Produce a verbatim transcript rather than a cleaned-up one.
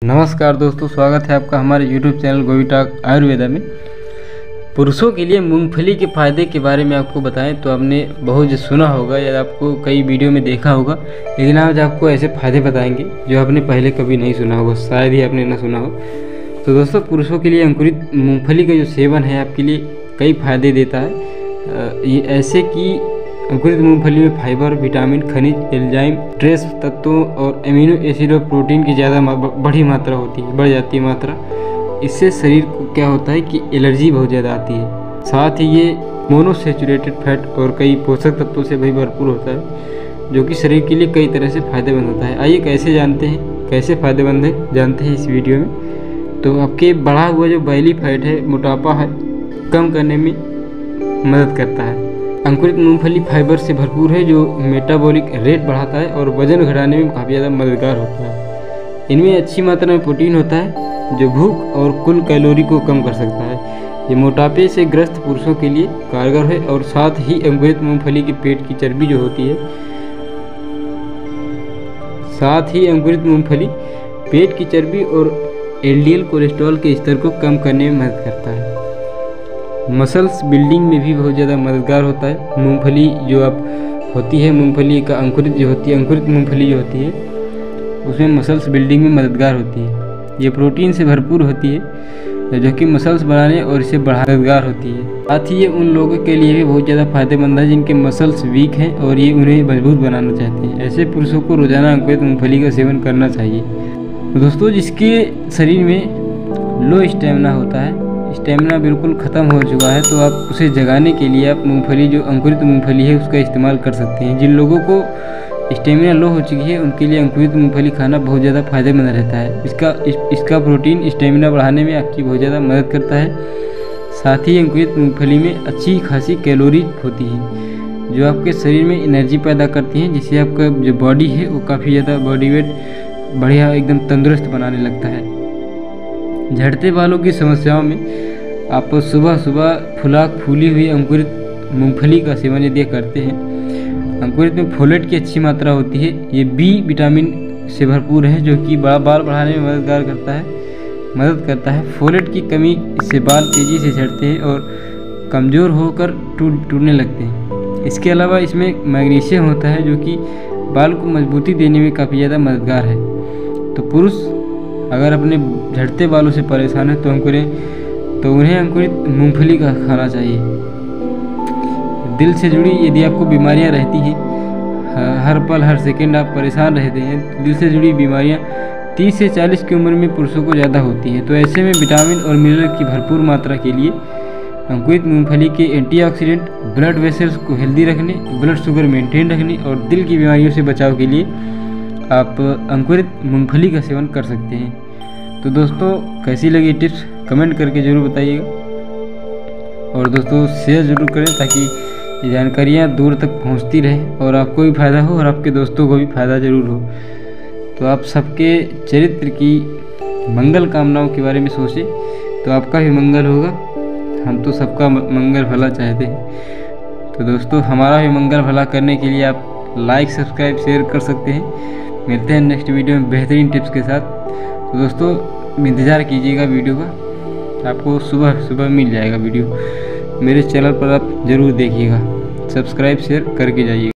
नमस्कार दोस्तों, स्वागत है आपका हमारे यूट्यूब चैनल गोवी टॉक आयुर्वेदा में। पुरुषों के लिए मूंगफली के फ़ायदे के बारे में आपको बताएं तो आपने बहुत जो सुना होगा या आपको कई वीडियो में देखा होगा, लेकिन आज आपको ऐसे फ़ायदे बताएंगे जो आपने पहले कभी नहीं सुना होगा, शायद ही आपने ना सुना हो। तो दोस्तों, पुरुषों के लिए अंकुरित मूँगफली का जो सेवन है आपके लिए कई फ़ायदे देता है। ये ऐसे कि अंकुरित मूंगफली में फाइबर, विटामिन, खनिज, एंजाइम, ट्रेस तत्वों और एमिनो एसिड और प्रोटीन की ज़्यादा बड़ी मात्रा होती है, बढ़ जाती है मात्रा। इससे शरीर को क्या होता है कि एलर्जी बहुत ज़्यादा आती है। साथ ही ये मोनोसैचुरेटेड फैट और कई पोषक तत्वों से भी भरपूर होता है, जो कि शरीर के लिए कई तरह से फ़ायदेमंद होता है। आइए कैसे जानते हैं, कैसे फ़ायदेमंद है जानते हैं इस वीडियो में। तो आपके बढ़ा हुआ जो बैली फैट है, मोटापा है, कम करने में मदद करता है। अंकुरित मूंगफली फाइबर से भरपूर है, जो मेटाबॉलिक रेट बढ़ाता है और वजन घटाने में काफ़ी ज़्यादा मददगार होता है। इनमें अच्छी मात्रा में प्रोटीन होता है, जो भूख और कुल कैलोरी को कम कर सकता है। ये मोटापे से ग्रस्त पुरुषों के लिए कारगर है। और साथ ही अंकुरित मूंगफली के पेट की चर्बी जो होती है साथ ही अंकुरित मूंगफली पेट की चर्बी और एलडीएल कोलेस्ट्रॉल के स्तर को कम करने में मदद करता है। मसल्स बिल्डिंग में भी बहुत ज़्यादा मददगार होता है। मूंगफली जो आप होती है, मूंगफली का अंकुरित जो होती है, अंकुरित मूंगफली जो होती है उसमें मसल्स बिल्डिंग में मददगार होती है। ये प्रोटीन से भरपूर होती है, जो कि मसल्स बढ़ाने और इसे बढ़ाने में मददगार होती है। साथ ही ये उन लोगों के लिए भी बहुत ज़्यादा फायदेमंद है जिनके मसल्स वीक हैं और ये उन्हें मजबूत बनाना चाहते हैं। ऐसे पुरुषों को रोजाना अंकुरित मूंगफली का सेवन करना चाहिए। दोस्तों, जिसके शरीर में लो स्टेमिना होता है, स्टेमिना बिल्कुल ख़त्म हो चुका है, तो आप उसे जगाने के लिए आप मूंगफली जो अंकुरित मूंगफली है उसका इस्तेमाल कर सकते हैं। जिन लोगों को स्टेमिना लो हो चुकी है उनके लिए अंकुरित मूंगफली खाना बहुत ज़्यादा फायदेमंद रहता है। इसका इस, इसका प्रोटीन स्टेमिना बढ़ाने में आपकी बहुत ज़्यादा मदद करता है। साथ ही अंकुरित मूंगफली में अच्छी खासी कैलोरी होती है, जो आपके शरीर में एनर्जी पैदा करती हैं, जिससे आपका जो बॉडी है वो काफ़ी ज़्यादा बॉडी वेट बढ़िया एकदम तंदुरुस्त बनाने लगता है। झड़ते बालों की समस्याओं में आप सुबह सुबह फुला फूली हुई अंकुरित मूंगफली का सेवन यदि करते हैं, अंकुरित में फोलेट की अच्छी मात्रा होती है। ये बी विटामिन से भरपूर है, जो कि बड़ा बाल बढ़ाने में मददगार करता है मदद करता है। फोलेट की कमी इससे बाल तेज़ी से झड़ते हैं और कमज़ोर होकर टूट टूटने लगते हैं। इसके अलावा इसमें मैग्नीशियम होता है, जो कि बाल को मजबूती देने में काफ़ी ज़्यादा मददगार है। तो पुरुष अगर अपने झड़ते बालों से परेशान है तो अंकुरित तो उन्हें अंकुरित मूंगफली का खाना चाहिए। दिल से जुड़ी यदि आपको बीमारियां रहती हैं, हर पल हर सेकंड आप परेशान रहते हैं, तो दिल से जुड़ी बीमारियां तीस से चालीस की उम्र में पुरुषों को ज़्यादा होती हैं। तो ऐसे में विटामिन और मिनरल की भरपूर मात्रा के लिए अंकुरित मूंगफली के एंटीऑक्सीडेंट ब्लड वेसल्स को हेल्दी रखने, ब्लड शुगर मेंटेन रखने और दिल की बीमारियों से बचाव के लिए आप अंकुरित मूंगफली का सेवन कर सकते हैं। तो दोस्तों, कैसी लगी टिप्स कमेंट करके ज़रूर बताइएगा, और दोस्तों शेयर ज़रूर करें ताकि ये जानकारियाँ दूर तक पहुँचती रहे और आपको भी फ़ायदा हो और आपके दोस्तों को भी फ़ायदा ज़रूर हो। तो आप सबके चरित्र की मंगल कामनाओं के बारे में सोचें तो आपका भी मंगल होगा। हम तो सबका मंगल भला चाहते हैं। तो दोस्तों, हमारा भी मंगल भला करने के लिए आप लाइक, सब्सक्राइब, शेयर कर सकते हैं। मिलते हैं नेक्स्ट वीडियो में बेहतरीन टिप्स के साथ। तो दोस्तों, इंतज़ार कीजिएगा वीडियो का, आपको सुबह सुबह मिल जाएगा वीडियो। मेरे चैनल पर आप ज़रूर देखिएगा, सब्सक्राइब शेयर करके जाइएगा।